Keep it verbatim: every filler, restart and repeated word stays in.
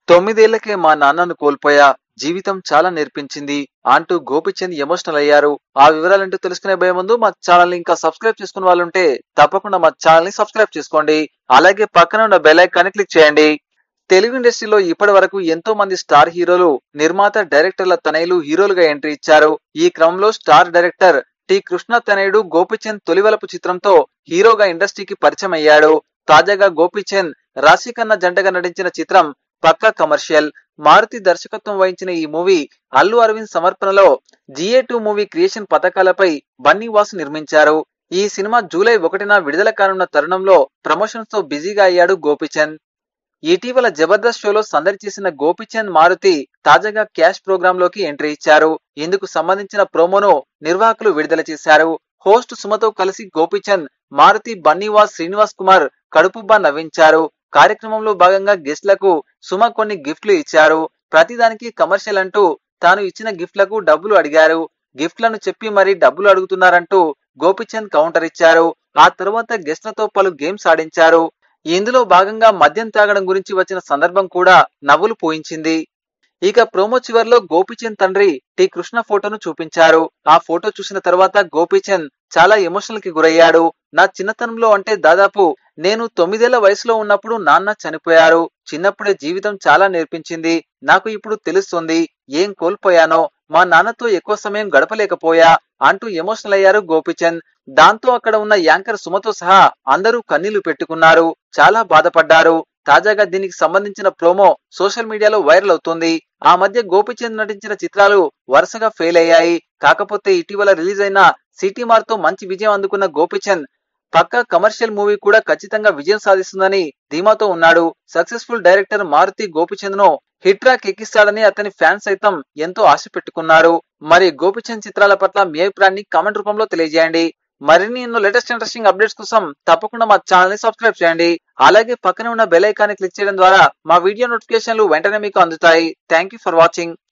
తొమ్మిదేళ్లకే మా నాన్నను కోల్పోయా, జీవితం చాలా నేర్పించింది అంటూ గోపీచంద్ ఎమోషనల్ అయ్యారు. ఆ వివరాలంటూ తెలుసుకునే భయం ముందు మా ఛానల్ ని ఇంకా సబ్స్క్రైబ్ చేసుకున్న వాళ్ళు ఉంటే తప్పకుండా మా ఛానల్ ని సబ్స్క్రైబ్ చేసుకోండి. అలాగే పక్కన ఉన్న బెల్ ఐకాన్ క్లిక్ చేయండి. తెలుగు ఇండస్ట్రీలో ఇప్పటి వరకు ఎంతో మంది స్టార్ హీరోలు, నిర్మాత, డైరెక్టర్ల తనయులు హీరోలుగా ఎంట్రీ ఇచ్చారు. ఈ క్రమంలో స్టార్ డైరెక్టర్ టి కృష్ణ తనయుడు గోపీచంద్ తొలివలపు చిత్రంతో హీరోగా ఇండస్ట్రీకి పరిచయం అయ్యాడు. తాజాగా గోపీచంద్, రాశిఖన్నా జంటగా నటించిన చిత్రం పక్కా కమర్షియల్. మారుతి దర్శకత్వం వహించిన ఈ మూవీ అల్లు అరవింద్ సమర్పణలో జిఏ టూ మూవీ క్రియేషన్ పథకాలపై బన్నీవాసు నిర్మించారు. ఈ సినిమా జూలై ఒకటిన విడుదల కానున్న తరుణంలో ప్రమోషన్స్ తో బిజీగా అయ్యాడు గోపీచంద్. ఇటీవల జబర్దస్త్ షోలో సందడి చేసిన గోపీచంద్, మారుతి తాజాగా క్యాష్ ప్రోగ్రామ్ లోకి ఎంట్రీ ఇచ్చారు. ఇందుకు సంబంధించిన ప్రోమోను నిర్వాహకులు విడుదల చేశారు. హోస్ట్ సుమతో కలిసి గోపీచంద్, మారుతి, బన్నీవాస్, శ్రీనివాస్ కుమార్ కడుపుబ్బా నవ్వించారు. కార్యక్రమంలో భాగంగా గెస్ట్లకు సుమ కొన్ని గిఫ్ట్లు ఇచ్చారు. ప్రతిదానికి కమర్షియల్ అంటూ తాను ఇచ్చిన గిఫ్ట్లకు డబ్బులు అడిగారు. గిఫ్ట్లను చెప్పి మరీ డబ్బులు అడుగుతున్నారంటూ గోపీచంద్ కౌంటర్ ఇచ్చారు. ఆ తరువాత గెస్ట్లతో పలు గేమ్స్ ఆడించారు. ఇందులో భాగంగా మద్యం తాగడం గురించి వచ్చిన సందర్భం కూడా నవ్వులు పోయించింది. ఇక ప్రోమో చివర్లో గోపీచంద్ తండ్రి టి కృష్ణ ఫోటోను చూపించారు. ఆ ఫోటో చూసిన తర్వాత గోపీచంద్ చాలా ఎమోషనల్ కి గురయ్యాడు. నా చిన్నతనంలో అంటే దాదాపు నేను తొమ్మిదేళ్ల వయసులో ఉన్నప్పుడు నాన్న చనిపోయారు. చిన్నప్పుడే జీవితం చాలా నేర్పించింది. నాకు ఇప్పుడు తెలుస్తుంది ఏం కోల్పోయానో. మా నాన్నతో ఎక్కువ సమయం గడపలేకపోయా అంటూ ఎమోషనల్ అయ్యారు గోపీచంద్. దాంతో అక్కడ ఉన్న యాంకర్ సుమతో సహా అందరూ కన్నీళ్లు పెట్టుకున్నారు. చాలా బాధపడ్డారు. తాజాగా దీనికి సంబంధించిన ప్రోమో సోషల్ మీడియాలో వైరల్ అవుతుంది. ఆ మధ్య గోపీచంద్ నటించిన చిత్రాలు వరుసగా ఫెయిల్ అయ్యాయి. కాకపోతే ఇటీవల రిలీజ్ అయిన సిటీ మార్ తో మంచి విజయం అందుకున్న గోపీచంద్ పక్కా కమర్షియల్ మూవీ కూడా ఖచ్చితంగా విజయం సాధిస్తుందని ధీమాతో ఉన్నాడు. సక్సెస్ఫుల్ డైరెక్టర్ మారుతి గోపీచంద్ ను హిట్ ట్రాక్ ఎక్కిస్తాడని అతని ఫ్యాన్స్ సైతం ఎంతో ఆశ పెట్టుకున్నారు. మరి గోపీచంద్ చిత్రాల పట్ల మీ అభిప్రాయాన్ని కామెంట్ రూపంలో తెలియజేయండి. మరిన్ని ఎన్నో లేటెస్ట్ ఇంట్రెస్టింగ్ అప్డేట్స్ కోసం తప్పకుండా మా ఛానల్ ని సబ్స్క్రైబ్ చేయండి. అలాగే పక్కనే ఉన్న బెల్ ఐకాన్ ని క్లిక్ చేయడం ద్వారా మా వీడియో నోటిఫికేషన్లు వెంటనే మీకు అందుతాయి. Thank you for watching.